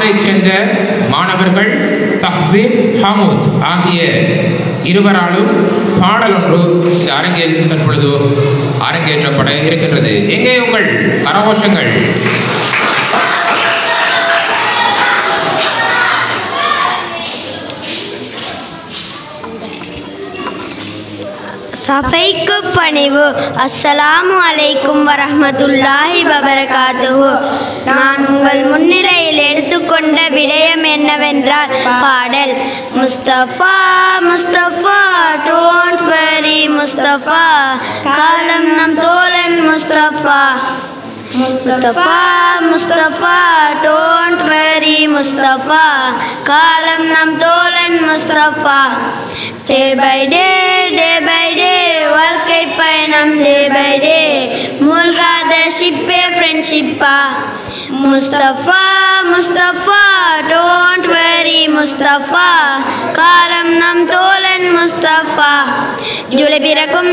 மணமாரைச் சேர்ந்த மாணவர்கள் தஹ்சீம் ஹமூத் ஆகிய இருவராலும் பாடல் ஒன்று இந்த அரங்கில் தற்பொழுது அரங்கேற்றப்பட இருக்கின்றது. எங்கே உங்கள் கரகோஷங்கள்? சபைக்கு பணிவு. அஸ்ஸலாமு அலைக்கும் வரஹ்மத்துல்லாஹி வபரகாத்துஹு. நான் உங்கள் முன்னிலையில் எடுத்துக்கொண்ட விடயம் என்னவென்றால் பாடல். முஸ்தபா முஸ்தபா டோன்ட் வரி முஸ்தபா, காலம் நம் தோழன் முஸ்தபா. முஸ்தபா முஸ்தபா டோன்ட் வரி முஸ்தபா, காலம் நம் தோழன் முஸ்தபா. டே பை டே வாழ்க்கை பயணம் டே பை டே, மூழ்காத ஷிப்பே ஃப்ரெண்ட்ஷிப்பா. முஸ்தபா முஸ்தபா டோன்ட் வரி முஸ்தபா, காலம் நம் தோழன் முஸ்தபா. ஜூலை பிறக்கும்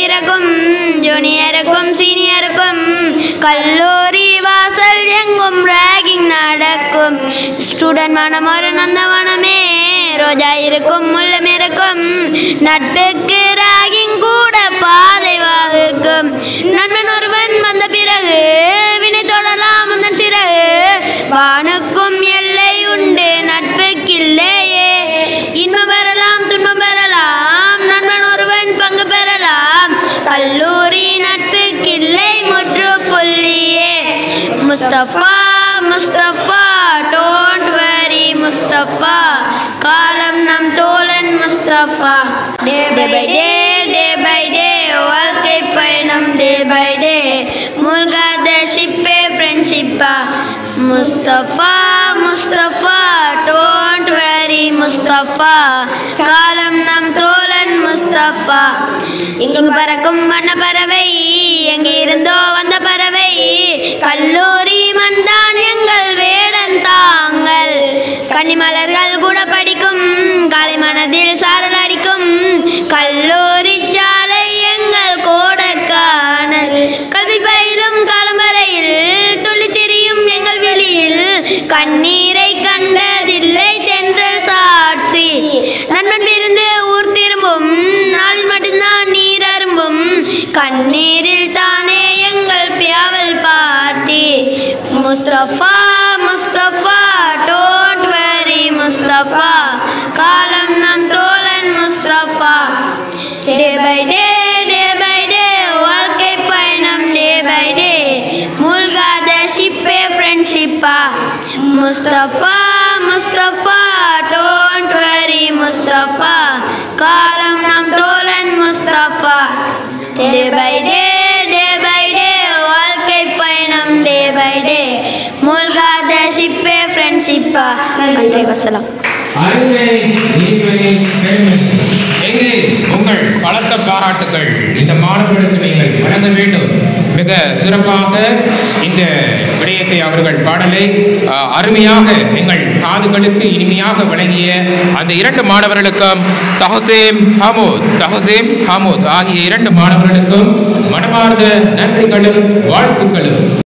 ஜூனியருக்கும் சீனியருக்கும், கல்லூரி வாசல் எங்கும் ராகிங் நடக்கும். ஸ்டூடெண்ட் மனம் ஒரு நந்தவனமே, ரோஜா இருக்கும் முள்ளும் இருக்கும், நட்புக்கு ராகிங் கூட பாதை வகுக்கும். நண்பன் ஒருவன் வந்த பிறகு வினை தொடரலாம் முந்தன் சிறகு, வானுக்கும் எல்லை உண்டு நட்புக்கில்லையே. இன்பம் பெறலாம் துன்பம் பெறலாம், நண்பன் ஒருவன் பங்கு பெறலாம், கல்லூரி நட்புக்கில்லை முற்றுப்புள்ளியே. முஸ்தபா முஸ்தபா டோன்ட் வரி முஸ்தபா, காலம் நம் தோழன் முஸ்தபா. டே பை டே வாழ்க்கை பயணம் டே பை டே, மூழ்காத ஷிப்பே ஃப்ரெண்ட்ஷிப்பா. முஸ்தபா முஸ்தபா டோன்ட் வரி முஸ்தபா, காலம் நம் தோழன் முஸ்தபா. இங்கு பறக்கும் வண்ண பறவை, எங்கிருந்தோ வந்த பறவை, கல்லூரி மண்தான் எங்கள் வேடன் தாங்கள். கன்னிமலர்கள் கூட படிக்கும், காலை மனதில் சாரல் அடிக்கும், கல்லூரி சாலை எங்கள் கோடைக்கானல். கல்வி பயிலும் காலம் வரையில் துள்ளி திரியும் எங்கள் வெளியில், கண்ணீரை கண்டதில்லை தென்றல் சாட்சி. நண்பன் இருந்து ஊர் திரும்பும் நாளில் மட்டும்தான் நீர் அரும்பும், கண்ணீரில் தானே எங்கள் பியாவல் பாட்டி. முஸ்தபா முஸ்தபா டோன்ட் வரி முஸ்தபா, காலம் நம் தோழன் முஸ்தபா. டே பை டே வாழ்க்கை பயணம் டே பை டே, மூழ்காத ஷிப்பே ஃப்ரெண்ட்ஷிப்பா. முஸ்தபா முஸ்தபா டோன்ட் வரி முஸ்தபா, காலம் நம் தோழன் முஸ்தபா. டே பை டே வாழ்க்கை பயணம் டே பை டே, மூழ்காத ஷிப்பே ஃப்ரெண்ட்ஷிப்பா. நன்றி வசலாம். எங்கே உங்கள் பலத்த பாராட்டுகள் இந்த மாணவர்களுக்கு நீங்கள் வழங்க வேண்டும். மிக சிறப்பாக இந்த விடயத்தை அவர்கள் பாடலை அருமையாக எங்கள் காதுகளுக்கு இனிமையாக வழங்கிய அந்த இரண்டு மாணவர்களுக்கும் தஹ்சீம் ஹமூத் ஆகிய இரண்டு மாணவர்களுக்கும் மனமார்ந்த நன்றிகளும் வாழ்த்துக்களும்.